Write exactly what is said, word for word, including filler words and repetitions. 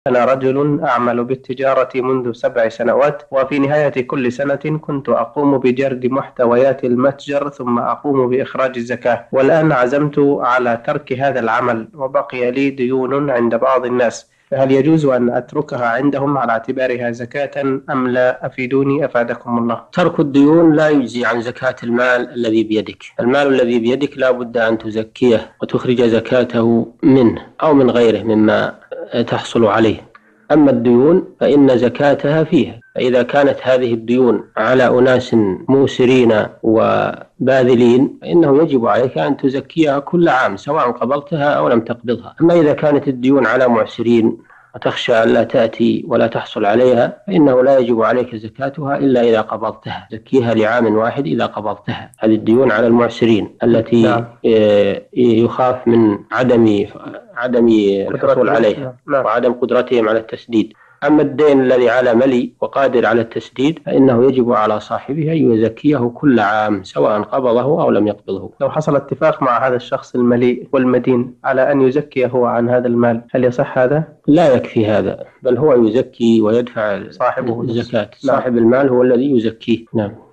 أنا رجل أعمل بالتجارة منذ سبع سنوات، وفي نهاية كل سنة كنت أقوم بجرد محتويات المتجر ثم أقوم بإخراج الزكاة، والآن عزمت على ترك هذا العمل وبقي لي ديون عند بعض الناس، فهل يجوز أن أتركها عندهم على اعتبارها زكاة أم لا؟ أفيدوني أفادكم الله. ترك الديون لا يجزي عن زكاة المال الذي بيدك. المال الذي بيدك لا بد أن تزكيه وتخرج زكاته منه أو من غيره مما تحصل عليه. أما الديون فإن زكاتها فيها، فإذا كانت هذه الديون على أناس موسرين وباذلين فإنه يجب عليك أن تزكيها كل عام سواء قبضتها أو لم تقبضها. أما إذا كانت الديون على معسرين وتخشى أن لا تأتي ولا تحصل عليها فإنه لا يجب عليك زكاتها إلا إذا قبضتها، زكيها لعام واحد إذا قبضتها. هذه الديون على المعسرين التي نعم. يخاف من عدم عدم الحصول عليها نعم. وعدم قدرتهم على التسديد. أما الدين الذي على ملي وقادر على التسديد فإنه يجب على صاحبه أن يزكيه كل عام سواء قبضه أو لم يقبضه. لو حصل اتفاق مع هذا الشخص المليء والمدين على أن يزكيه هو عن هذا المال، هل يصح هذا؟ لا يكفي هذا، بل هو يزكي ويدفع صاحبه الزكاة. صاحب المال هو الذي يزكيه. نعم.